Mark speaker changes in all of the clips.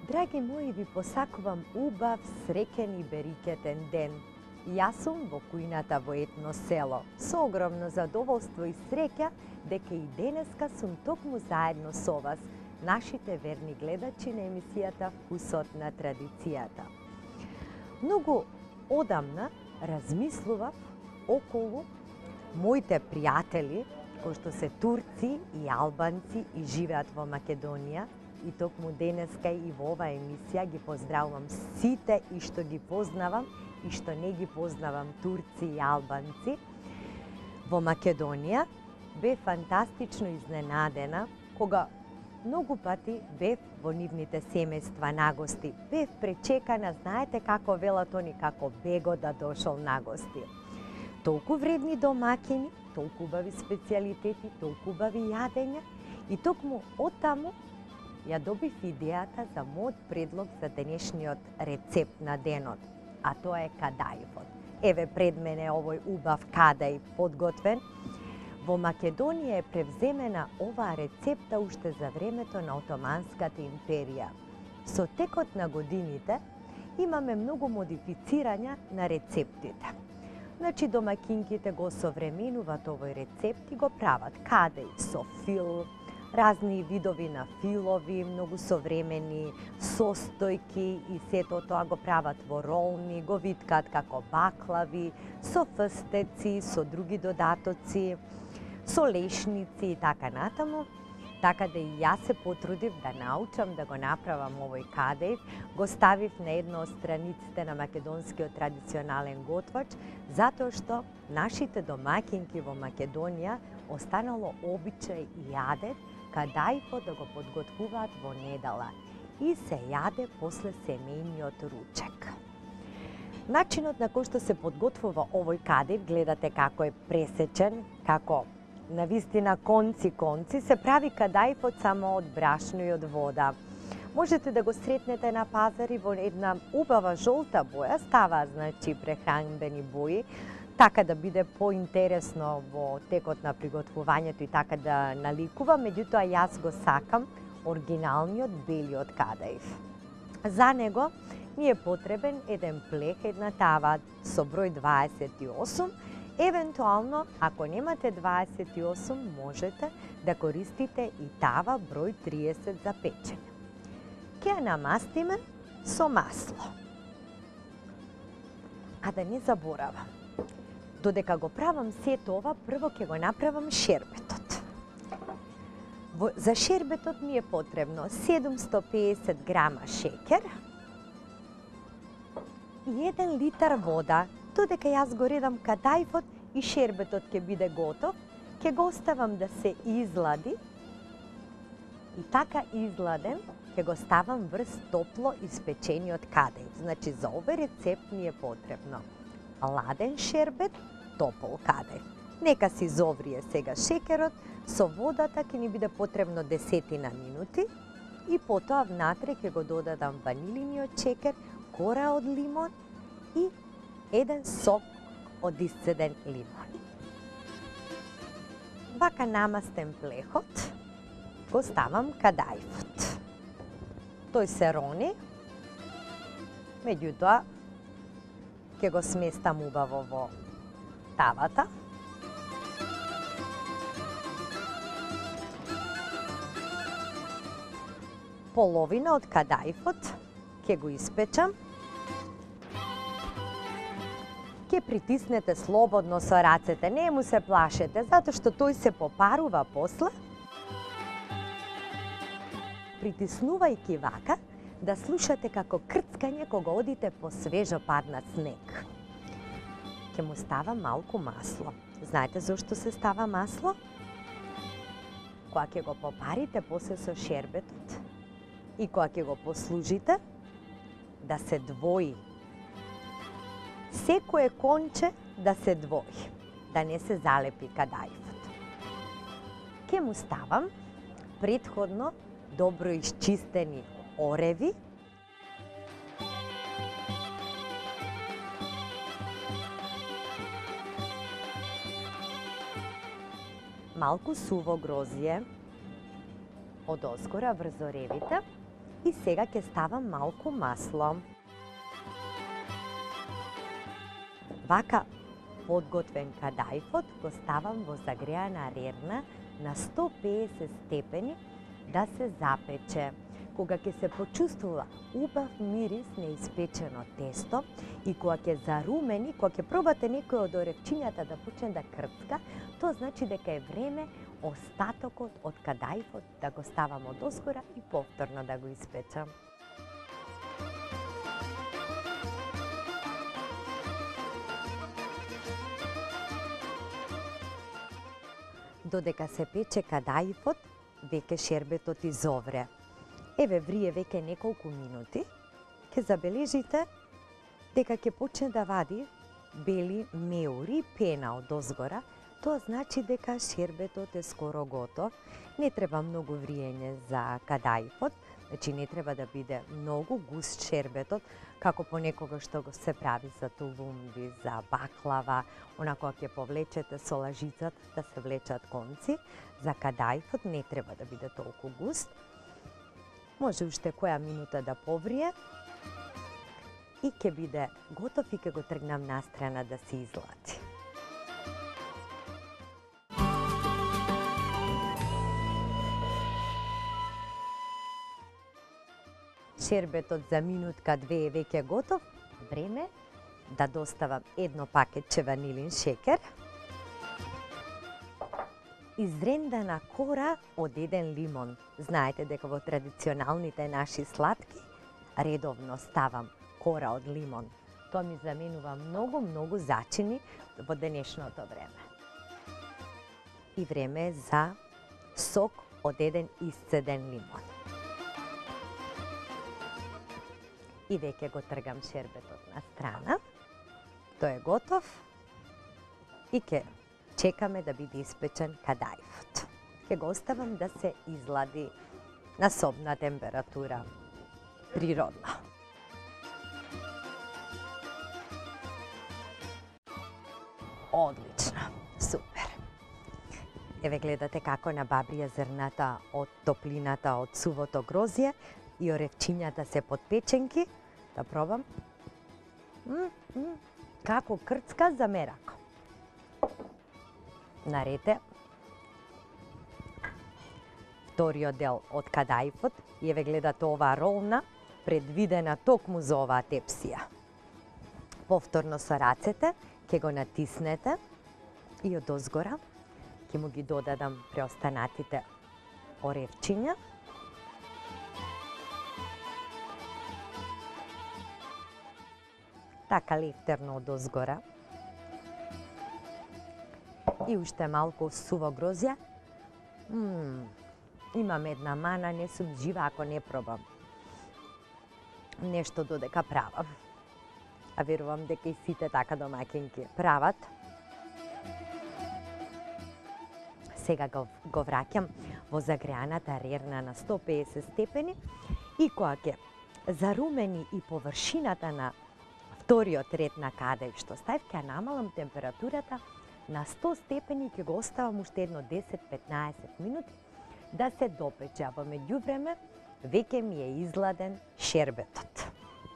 Speaker 1: Драги мои, ви посакувам убав, среќен и берикетен ден. Јас сум во кујната во етно село, со огромно задоволство и среќа дека и денеска сум токму заедно со вас, нашите верни гледачи на емисијата Вкусот на традицијата. Многу одамна размислував околу моите пријатели, кои што се турци и албанци и живеат во Македонија, и токму денеска и во оваа емисија ги поздравувам сите и што ги познавам и што не ги познавам турци и албанци. Во Македонија бев фантастично изненадена кога многу пати бев во нивните семејства на гости. Бев пречекана, знаете како велат они, како бего да дошол на гости. Толку вредни домакини, толку убави специјалитети, толку убави јадења и токму оттаму ја добив идејата за мојот предлог за денешниот рецепт на денот, а тоа е кадаифот. Еве пред мене овој убав кадаиф подготвен. Во Македонија е превземена оваа рецепта уште за времето на Отоманската империја. Со текот на годините имаме многу модифицирања на рецептите. Значи домакинките го современуваат овој рецепт и го прават кадаиф со фил, разни видови на филови, многу современи состојки и сето тоа го прават во ролни, го виткаат како баклави, со фстеци, со други додатоци, со лешници и така натаму. Така да и јас се потрудив да научам да го направам овој кадаиф, го ставив на една од страниците на македонскиот традиционален готвач, затоа што нашите домакинки во Македонија останало обичај и јадет кадаифот да го подготвуваат во недела и се јаде после семејниот ручек. Начинот на кој што се подготвува овој кадаиф, гледате како е пресечен, како навистина конци се прави кадаифот само од брашно и од вода. Можете да го сретнете на пазари во една убава жолта боја, ставаат значи прехранбени бои, така да биде поинтересно во текот на приготвувањето и така да наликува, меѓутоа јас го сакам оригиналниот белиот кадаиф. За него ни е потребен еден плех, една тава со број 28. Евентуално, ако немате 28, можете да користите и тава број 30 за печење. Ке ја намастиме со масло. А да не заборавам, додека го правам сето ова, прво ќе го направам шербетот. За шербетот ми е потребно 750 грама шеќер и 1 литар вода. Додека јас го редам кадаифот и шербетот ќе биде готов, ќе го оставам да се излади и така изладен ќе го ставам врз топло испечениот кадаиф. Значи за овој рецепт ни е потребно ладен шербет, топол кадаиф. Нека си зоврие сега шеќерот, со водата ќе ни биде потребно 10 минути и потоа внатре ќе го додадам ванилиниот шеќер, кора од лимон и еден сок од исцеден лимон. Вака намастен плехот, го ставам кадаифот. Тој се рони, меѓутоа ќе го сместам убаво во тавата. Половина од кадаифот ќе го испечам. Ке притиснете слободно со рацете, не му се плашете, затоа што тој се попарува после. Притиснувајќи вака, да слушате како крцкање кога одите по свежо паднат снег. Ке му ставам малку масло. Знаете зошто се става масло? Кога ќе го попарите после со шербетот и кога ќе го послужите, да се двои. Секое конче да се двои, да не се залепи кадаифот. Ке му ставам претходно добро исчистени ореви, малку суво грозје од озгора врз оревите И сега ќе ставам малку масло. Вака подготвен кадајфот го ставам во загреана рерна на 150 степени да се запече. Кога ќе се почувствува убав мирис на испечено тесто и кога ќе зарумени, кога ќе пробате некој од оревчињата да почне да крцка, тоа значи дека е време остатокот од кадајфот да го ставам одозгора и повторно да го испечам. Додека се пече кадајфот, веќе шербетот изовре. Еве врие веќе неколку минути, ќе забележите дека ќе почне да вади бели меури, пена одозгора. Тоа значи дека шербетот е скоро готов. Не треба многу вриење за кадајфот, значи не треба да биде многу густ шербетот, како понекогаш што го се прави за тулумби, за баклава, онако ќе повлечете со лажицата да се влечат конци. За кадајфот не треба да биде толку густ. Може уште која минута да поврие и ќе биде готов и ќе го тргнам настрана да се излади. Шербетот за минутка-две е веќе готов. Време да доставам едно пакетче ванилин шекер, изрендана кора од еден лимон. Знаете дека во традиционалните наши сладки редовно ставам кора од лимон. Тоа ми заменува многу зачини во денешното време. И време за сок од еден исцеден лимон. И веќе го тргам шербетот на страна. Тој е готов и ќе чекаме да биде испечен кадајфот. Ќе го оставам да се излади на собна температура, природна. Одлично, супер. Еве гледате како набабрија зрната од топлината од сувото грозје и оревчињата се подпеченки. Да пробам. Како крцка за мерако. Нарете вториот дел од кадајфот и еве гледате оваа ролна предвидена токму за оваа тепсија. Повторно со рацете ќе го натиснете и одозгора ќе му ги додадам преостанатите оревчиња. Така лефтерно одозгора. И уште малку суво грозје. Имам една мана, не сум жива ако не пробам нешто додека правам. А верувам дека и сите така домаќинки прават. Сега го враќам во загреаната рерна на 150 степени и кога ќе зарумени и површината на вториот ред на кадајф што ставив, ќе намалам температурата на 100 степени, ќе го оставам уште едно 10-15 минути да се допече, а во меѓувреме веќе ми е изладен шербетот.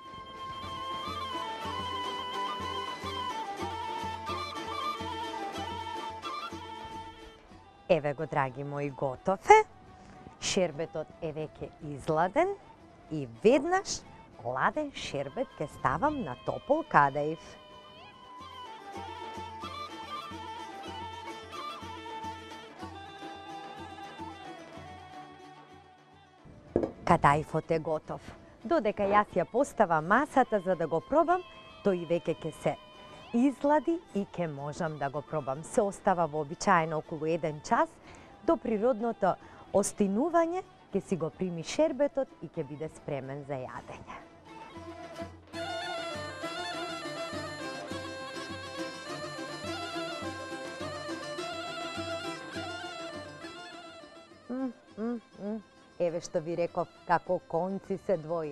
Speaker 1: Еве го, драги мои, готов е. Шербетот е веќе изладен и веднаш ладен шербет ќе ставам на топол кадајф. Кадајфот е готов. Додека јас ја поставам масата за да го пробам, тој веќе ќе се излади и ќе можам да го пробам. Се остава вообичаено околу 1 час до природното остинување, ќе си го прими шербетот и ќе биде спремен за јадење. Еве што ви реков, како конци се двои.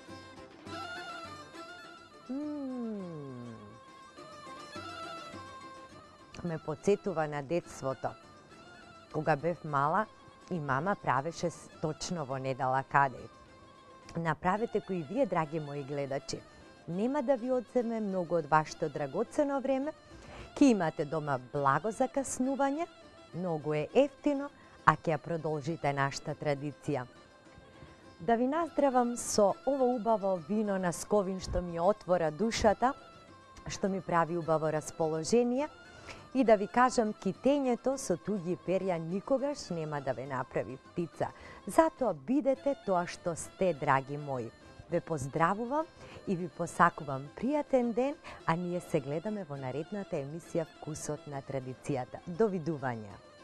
Speaker 1: Ме потсетува на детството. Кога бев мала и мама правеше точно во недела кадајф. направете кои вие, драги мои гледачи. Нема да ви одземе многу од вашето драгоцено време, ќе имате дома благо закаснување, многу е ефтино, а ќе ја продолжите нашата традиција. Да ви наздравам со ово убаво вино на Сковин што ми отвора душата, што ми прави убаво расположение, и да ви кажам, китењето со туѓи перја никогаш нема да ве направи птица. Затоа бидете тоа што сте, драги мои. Ве поздравувам и ви посакувам пријатен ден, а ние се гледаме во наредната емисија Вкусот на традицијата. Довидување!